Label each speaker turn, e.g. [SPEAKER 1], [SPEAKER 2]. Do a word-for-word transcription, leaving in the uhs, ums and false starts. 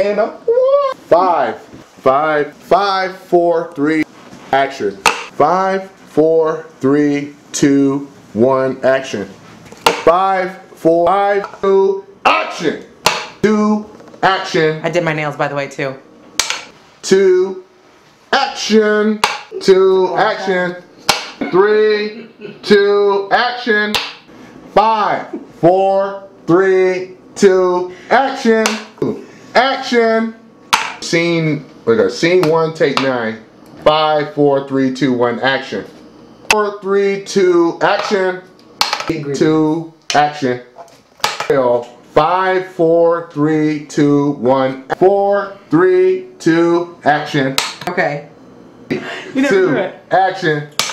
[SPEAKER 1] And a one. Five, five, five, four, three, action. Five, four, three, two, one, action. Five, four, five, two, action. Two, action.
[SPEAKER 2] I did my nails, by the way, too.
[SPEAKER 1] Two, action. Two, action. Three, two, action. Five, four, three, two, action. Action. Scene, we got scene one, take nine. Five, four, three, two, one, action. Four, three, two, action. Two, action. Five, four, three, two, one. Four, three, two, action.
[SPEAKER 2] Okay. You never
[SPEAKER 1] Two,
[SPEAKER 2] do it.
[SPEAKER 1] action.